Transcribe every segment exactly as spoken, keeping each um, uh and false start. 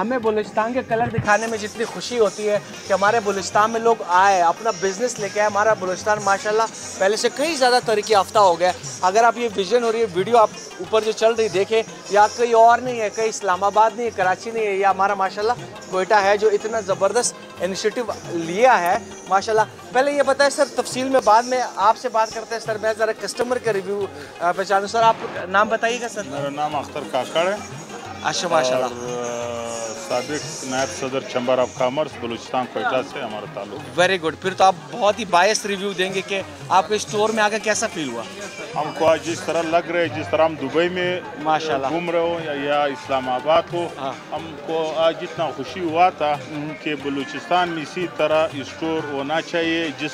हमें बलूचिस्तान के कलर दिखाने में जितनी खुशी होती है कि हमारे बलूचिस्तान में लोग आए, अपना बिजनेस लेके आए। हमारा बलूचिस्तान माशाल्लाह पहले से कई ज़्यादा तरक्की याफ्ता हो गया। अगर आप ये विजन और ये वीडियो आप ऊपर जो चल रही देखें, या कहीं और नहीं है, कहीं इस्लामाबाद नहीं है, कराची नहीं है, या हमारा माशाल्लाह कोयटा है जो इतना ज़बरदस्त इनिशिएटिव लिया है माशाल्लाह। पहले ये बताएं सर, तफसील में बाद में आपसे बात करते हैं सर। मैं ज़रा कस्टमर का रिव्यू पहचानूँ सर। आप नाम बताइएगा सर। मेरा नाम अख्तर काकड़ है। अच्छा माशाल्लाह। साबिक नायब सदर chamber of commerce Balochistan Quetta से हमारा ताल्लुक। Very good. फिर तो आप बहुत ही बायस रिव्यू देंगे कि आपके स्टोर में आकर कैसा फील हुआ? हमको आज जिस तरह लग रहा है, जिस तरह हम दुबई में माशाल्लाह घूम रहे हो या, या इस्लामाबाद हो, हमको आज जितना खुशी हुआ था कि बलूचिस्तान में इसी तरह स्टोर होना चाहिए जिस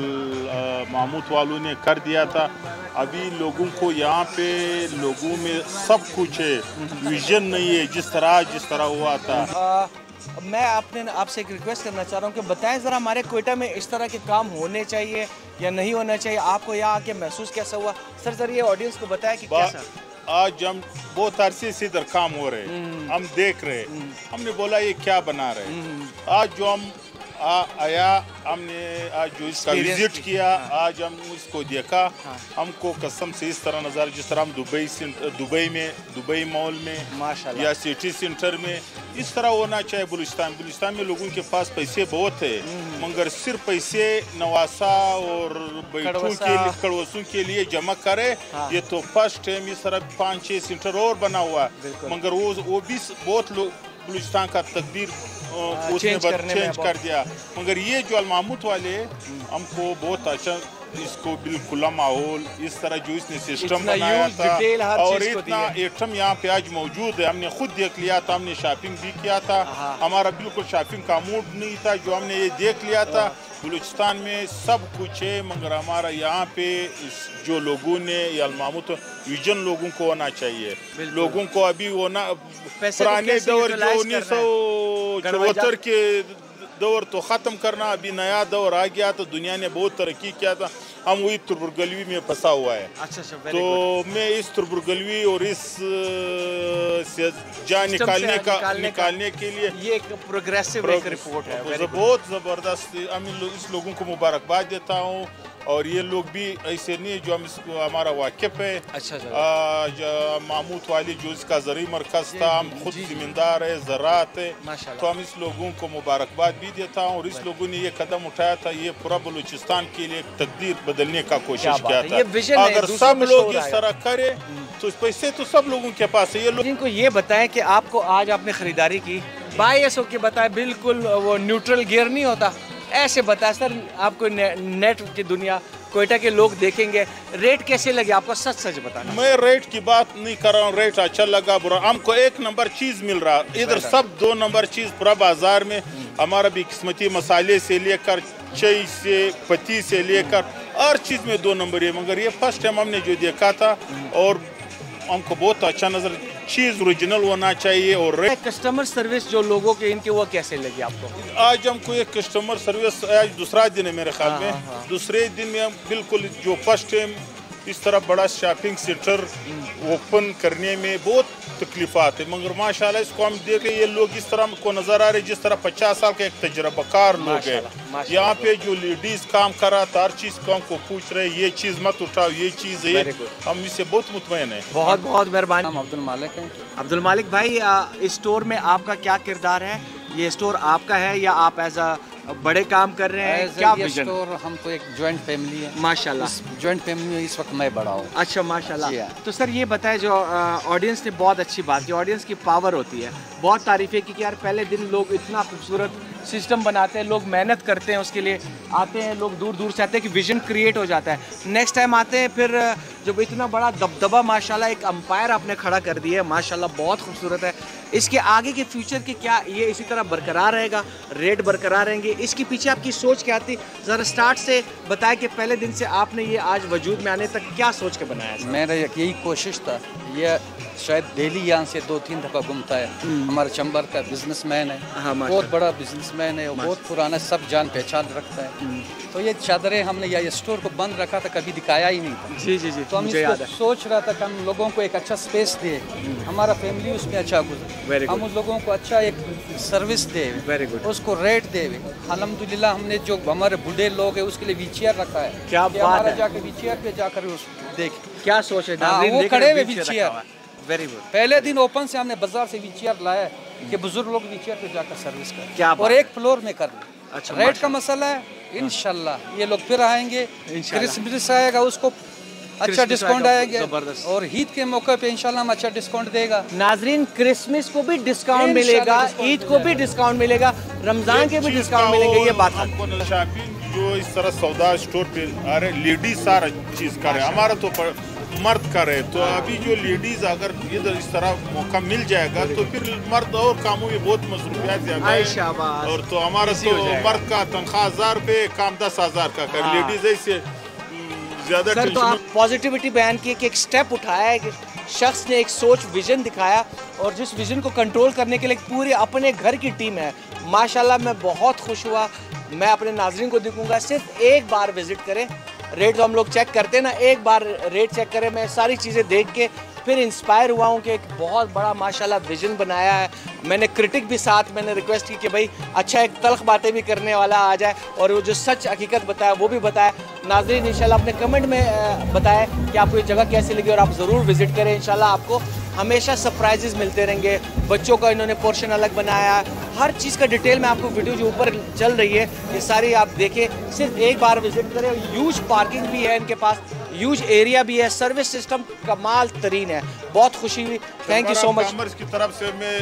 तरह महमूद वालों ने कर दिया था। अभी लोगों को यहाँ पे लोगों में सब कुछ है, विजन नहीं है जिस तरह जिस तरह हुआ था। आ, मैं आपने आपसे एक रिक्वेस्ट करना चाह रहा हूँ कि बताएं ज़रा हमारे कोयटा में इस तरह के काम होने चाहिए या नहीं होना चाहिए। आपको यहाँ आके महसूस कैसा हुआ सर? सर ये ऑडियंस को बताएं कि कैसा। आज हम बहुत अरसे से इधर काम हो रहे हैं, हम देख रहे हैं, हमने बोला ये क्या बना रहे हैं। आज जो हम आ, आया हमने आज जो इसका विजिट किया, हाँ। आज हम इसको देखा, हाँ। हमको कसम से इस तरह नज़र जिस तरह हम दुबई दुबई में दुबई मॉल में माशाल्लाह या सिटी सेंटर में इस तरह होना चाहिए। बलूचिस्तान बलूचिस्तान में लोगों के पास पैसे बहुत है, मगर सिर्फ पैसे नवासा और बैठों के लिए कड़वसों के लिए जमा करे। हाँ। ये तो फर्स्ट टाइम इस तरह पाँच छः सेंटर और बना हुआ, मगर वो वो भी बहुत लोग बलूचिस्तान का तकदीर उसने चेंज कर दिया। मगर ये जो अलमामूद वाले हमको बहुत अच्छा इसको बिल्कुल माहौल इस तरह जो इसने सिस्टम बनाया था और इतना आइटम यहाँ पे आज मौजूद है, हमने खुद देख लिया था, हमने शॉपिंग भी किया था। हमारा बिल्कुल शॉपिंग का मूड नहीं था, जो हमने ये देख लिया था। बलूचिस्तान में सब कुछ है, मगर हमारा यहाँ पे जो लोगों ने या अलमामूद विजन लोगों को होना चाहिए। लोगों को अभी होना पुराने दौर जो उन्नीस सौ चौहत्तर के दौर तो ख़त्म करना, अभी नया दौर आ गया तो दुनिया ने बहुत तरक्की किया था, हम वही तुरबुरगलवी में फंसा हुआ है। अच्छा, अच्छा, तो मैं इस तुरबुरगलवी और इस से जान निकालने का निकालने, निकालने के लिए ये एक प्रोग्रेसिव एक रिपोर्ट है, बहुत ज़बरदस्त। मैं इस लोगों को मुबारकबाद देता हूँ और ये लोग भी ऐसे नहीं जो हम इसको हमारा वाकिफ है। अच्छा, महमूद वाली जो इसका ज़री मरकज़ था, हम खुद ज़मींदार है, ज़राअत है, तो हम इस लोगों को मुबारकबाद भी देता हूँ। और इस लोगों ने ये कदम उठाया था, ये पूरा बलूचिस्तान के लिए तकदीर बदलने का कोशिश किया था। अगर सब लोग इस तरह करे तो पैसे तो सब लोगों के पास है। ये लोग इनको ये बताएं कि आपको आज आपने खरीदारी की, बायस होके बताएं, बिल्कुल वो न्यूट्रल गियर नहीं होता, ऐसे बता सर। आपको ने, नेट की दुनिया कोयटा के लोग देखेंगे, रेट कैसे लगे आपको सच सच बताना। मैं रेट की बात नहीं कर रहा हूँ, रेट अच्छा लगा बुरा, हमको एक नंबर चीज़ मिल रहा। इधर सब दो नंबर चीज़ पूरा बाजार में हमारा भी किस्मती मसाले से लेकर चाय से पत्ती से लेकर हर चीज़ में दो नंबर है। मगर ये फर्स्ट टाइम हमने जो देखा था और हमको बहुत अच्छा नजर, चीज़ ओरिजिनल होना चाहिए। और कस्टमर सर्विस जो लोगों के इनके वो कैसे लगी आपको? आज हमको एक कस्टमर सर्विस, आज दूसरा दिन है मेरे ख्याल में, हाँ, हाँ। दूसरे दिन में हम बिल्कुल जो फर्स्ट टाइम इस तरह बड़ा शॉपिंग सेंटर ओपन करने में बहुत तकलीफात है, मगर माशाल्लाह इसको हम देखें, ये लोग इस तरह को नज़र आ रहे जिस तरह पचास साल के एक तजर्बाकार लोग हैं। यहाँ पे जो लेडीज काम कर रहा था, हर चीज़ को हमको पूछ रहे, ये चीज़ मत उठाओ, ये चीज़ है, हम इससे बहुत मुतमईन है। बहुत बहुत मेहरबानी। हम अब्दुल मालिक हैं। अब्दुल मालिक भाई, इस स्टोर में आपका क्या किरदार है? ये स्टोर आपका है या आप एज अ बड़े काम कर रहे हैं? क्या ये स्टोर हमको एक जॉइंट फैमिली है माशाल्लाह। जॉइंट फैमिली में इस वक्त मैं बड़ा हूँ। अच्छा माशाल्लाह। तो सर ये बताएं, जो ऑडियंस ने बहुत अच्छी बात की, ऑडियंस की पावर होती है, बहुत तारीफ़ें की कि यार पहले दिन लोग इतना खूबसूरत सिस्टम बनाते हैं, लोग मेहनत करते हैं, उसके लिए आते हैं, लोग दूर दूर से आते हैं कि विजन क्रिएट हो जाता है। नेक्स्ट टाइम आते हैं फिर जब इतना बड़ा दबदबा माशाल्लाह एक अंपायर आपने खड़ा कर दिया है, माशाल्लाह बहुत खूबसूरत है। इसके आगे के फ्यूचर की क्या ये इसी तरह बरकरार रहेगा, रेट बरकरार रहेंगे? इसके पीछे आपकी सोच क्या थी? ज़रा स्टार्ट से बताएं कि पहले दिन से आपने ये आज वजूद में आने तक क्या सोच के बनाया? मेरा यही कोशिश था, ये शायद डेली यहाँ से दो तीन दफ़ा घूमता है, हमारे चंबर का बिजनेसमैन है, हाँ, माशाल्लाह। बहुत बड़ा बिजनेसमैन है, वो बहुत पुराना, सब जान पहचान रखता है। तो ये चादरें हमने ये स्टोर को बंद रखा था, कभी दिखाया ही नहीं था। जी जी जी, तो हम मुझे याद इसको है। सोच रहा था कि हम लोगों को एक अच्छा स्पेस दे, हमारा फैमिली उसमें अच्छा Very गुजरे, good. हम उस लोगों को अच्छा एक सर्विस दे, Very good. उसको रेट दे। अल्हम्दुलिल्लाह हमने जो हमारे बूढ़े लोग हैं उसके लिए व्हीलचेयर रखा है, क्या कि बात हमारा है। जाके व्हीलचेयर पे जाकर उस देख। क्या सोच है हाँ, नाज़रीन, वो देख रहे खड़े हुए हैं, wheelchair wheelchair। रखा हुआ है। Very good. पहले दिन ओपन से हमने बाजार से व्हीलचेयर लाया कि बुजुर्ग लोग व्हीलचेयर पे जाकर सर्विस करें, क्या बात और है। एक फ्लोर में कर लें। अच्छा, रेट का माशाल्लाह। मसला है, इंशाल्लाह ये लोग फिर आएंगे, इंशाल्लाह। क्रिसमस आएगा उसको अच्छा क्रिसमस डिस्काउंट आएगा, आएगा, जबरदस्त। और ईद के मौके पे इंशाल्लाह हम अच्छा डिस्काउंट देगा। नाजरीन, क्रिसमस को भी डिस्काउंट इंशाल्लाह मिलेगा, डिस्काउंट ईद मिल को भी जाएगा। डिस्काउंट मिलेगा, रमजान के भी डिस्काउंट मिलेंगे, ये बात है। हमको शॉपिंग जो इस तरह सौदा स्टोर पे, अरे लेडीज सारा चीज करे, हमारा तो पर, मर्द करे। तो अभी जो लेडीज अगर इधर इस तरह मौका मिल जाएगा तो फिर मर्द और कामों में बहुत मसरूफियात ज्यादा आई है। शाबाश। और तो हमारा इसी तो हो जाएगा। मर्द का तनख्वाह हजार रुपये, काम दस हजार का कर, हाँ। लेडीज ऐसे ज्यादा सर, तो आप पॉजिटिविटी बयान की कि एक स्टेप उठाया है, कि शख्स ने एक सोच, विजन दिखाया, और जिस विजन को कंट्रोल करने के लिए पूरे अपने घर की टीम है। माशाल्लाह, मैं बहुत खुश हुआ। मैं अपने नाज़रीन को दिखूंगा, सिर्फ एक बार विजिट करें। रेट तो हम लोग चेक करते हैं ना, एक बार रेट चेक करें। मैं सारी चीज़ें देख के फिर इंस्पायर हुआ हूँ कि एक बहुत बड़ा माशाल्लाह विजन बनाया है। मैंने क्रिटिक भी साथ मैंने रिक्वेस्ट की कि भाई अच्छा एक तल्ख बातें भी करने वाला आ जाए, और वो जो सच हकीकत बताया वो भी बताया। नाज़रीन, इंशाल्लाह अपने कमेंट में बताएं कि आपको ये जगह कैसी लगी, और आप ज़रूर विज़िट करें। इंशाल्लाह आपको हमेशा सरप्राइजेस मिलते रहेंगे। बच्चों का इन्होंने पोर्शन अलग बनाया है, हर चीज़ का डिटेल में आपको वीडियो जो ऊपर चल रही है ये सारी आप देखें। सिर्फ एक बार विजिट करें। ह्यूज पार्किंग भी है इनके पास, ह्यूज एरिया भी है, सर्विस सिस्टम कमाल तरीन है। बहुत खुशी हुई, thank you so much. Commerce की तरफ से मैं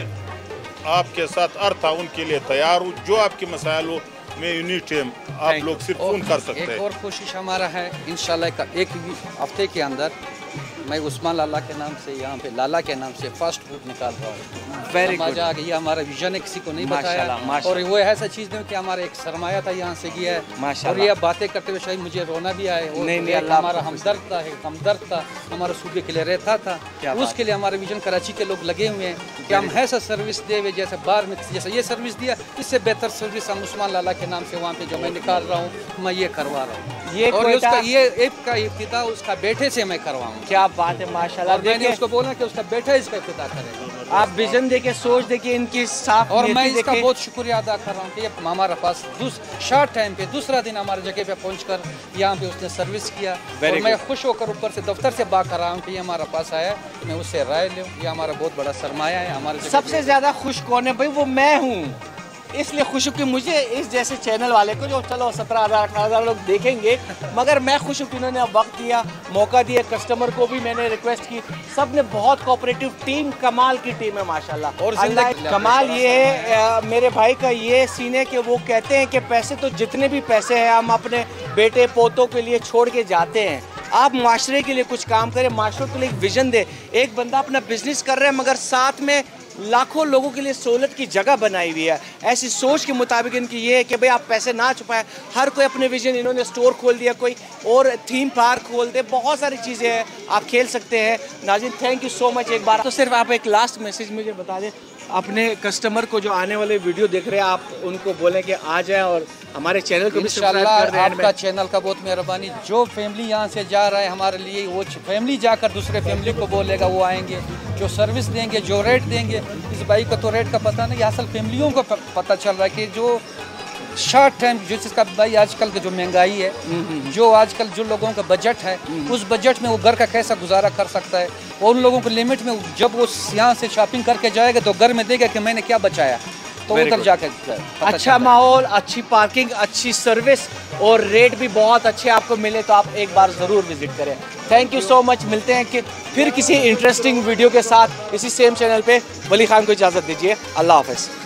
आपके साथ अर्थ उनके लिए तैयार हूँ। जो आपके मसाइल हो मैं एनी टाइम आप लोग सिर्फ फोन कर सकते एक हैं। और कोशिश हमारा है इंशाल्लाह का एक हफ्ते के अंदर मैं उस्मान लाला के नाम से यहाँ पे लाला के नाम से फास्ट फूड निकाल रहा हूँ। Very समझ good. आ गया, ये हमारा विजन है, किसी को नहीं बताया। माशाल्लाह, माशाल्लाह। और वो ऐसा चीज़ नहीं कि हमारा एक सरमाया था यहाँ से गया है, और माशाल्लाह। ये बातें करते हुए शायद मुझे रोना भी आए। और नहीं, नहीं, एक अल्लाह हमारा आपको खुश हमदर्द था, एक हमदर्द था, हमारे सूबे के लिए रहता था। क्या बात उसके लिए हमारे विजन कराची के लोग लगे हुए हैं कि हम ऐसा सर्विस दे हुए, जैसे बाहर में जैसे ये सर्विस दिया, इससे बेहतर सर्विस हम उस्मान लाला के नाम से वहाँ पे जो मैं निकाल रहा हूँ, मैं ये करवा रहा हूँ। ये और कोयटा- उसका ये ऐप का इफ्तिताह उसका बेटे से मैं करवाऊँ। क्या बात है, माशाल्लाह। और मैंने देखिए, उसको बोला कि उसका बेटा इसका इफ्तिताह करेगा। आप विजन देखे, सोच देखिए, इनकी साफ और मैं नीयती इसका देखे। बहुत शुक्रिया अदा कर रहा हूँ कि ये हमारे पास शॉर्ट टाइम पे दूसरा दिन हमारे जगह पे पहुंचकर यहाँ पे उसने सर्विस किया। Very और मैं good. खुश होकर ऊपर से दफ्तर से बात कर रहा हूँ कि ये हमारे पास आया है, मैं उससे राय लूँ। ये हमारा बहुत बड़ा सरमाया है हमारे जगह सबसे पे। ज्यादा खुश कौन है भाई? वो मैं हूँ। इसलिए खुश हूँ कि मुझे इस जैसे चैनल वाले को, जो चलो सत्रह हज़ार अठारह हज़ार लोग देखेंगे, मगर मैं खुश हूँ कि उन्होंने वक्त दिया, मौका दिया। कस्टमर को भी मैंने रिक्वेस्ट की, सब ने बहुत कोऑपरेटिव, टीम कमाल की टीम है माशाल्लाह। और और जिंदगी- कमाल ये है, अ, मेरे भाई का ये सीन है कि वो कहते हैं कि पैसे तो जितने भी पैसे हैं हम अपने बेटे पोतों के लिए छोड़ के जाते हैं। आप माशरे के लिए कुछ काम करें, माशरे के लिए एक विजन दे। एक बंदा अपना बिजनेस कर रहा है मगर साथ में लाखों लोगों के लिए सहूलत की जगह बनाई हुई है। ऐसी सोच के मुताबिक इनकी ये है कि भाई आप पैसे ना छुपाएं, हर कोई अपने विजन, इन्होंने स्टोर खोल दिया, कोई और थीम पार्क खोल दे, बहुत सारी चीज़ें हैं, आप खेल सकते हैं। नाज़रीन, थैंक यू सो मच। एक बार तो सिर्फ आप एक लास्ट मैसेज मुझे बता दें अपने कस्टमर को, जो आने वाले वीडियो देख रहे हैं, आप उनको बोलें कि आ जाएं और हमारे चैनल को भी सब्सक्राइब इंशाल्लाह कर दें। आपका चैनल का बहुत मेहरबानी। जो फैमिली यहाँ से जा रहा है हमारे लिए, वो फैमिली जाकर दूसरे फैमिली को बोलेगा, वो आएंगे, जो सर्विस देंगे, जो रेट देंगे। इस भाई को तो रेट का पता नहीं, असल फैमिलियों को प- पता चल रहा है कि जो शॉर्ट टाइम, जो जिसका भाई आजकल की जो महंगाई है, जो आजकल जो लोगों का बजट है, उस बजट में वो घर का कैसा गुजारा कर सकता है। और उन लोगों को लिमिट में, जब वो यहाँ से शॉपिंग करके जाएगा तो घर में देगा कि मैंने क्या बचाया, तो Very उधर good. जाकर पता अच्छा चलता है। माहौल, अच्छी पार्किंग, अच्छी सर्विस और रेट भी बहुत अच्छे आपको मिले तो आप एक बार ज़रूर विजिट करें। Thank you so much. मिलते हैं कि फिर किसी इंटरेस्टिंग वीडियो के साथ इसी सेम चैनल पे। वली खान को इजाज़त दीजिए। अल्लाह हाफ़िज़।